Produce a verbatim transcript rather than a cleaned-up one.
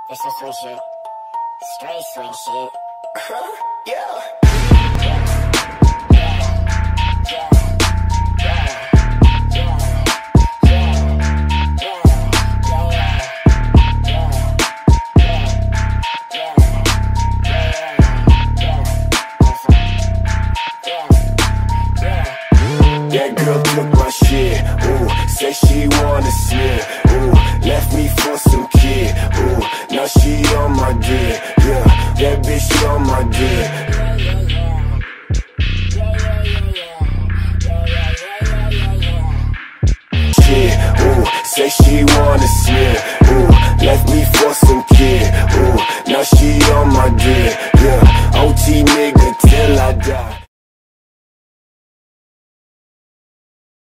This some swing shit. Straight swing shit. Yeah. That girl took my shit, ooh, say she wanna slip, ooh, left me for some kid, ooh, now she on my dick, yeah, that bitch she on my dick. Shit, ooh, say she wanna slip, ooh, left me for some kid, ooh, now she on my dick, yeah, O T nigga till I die.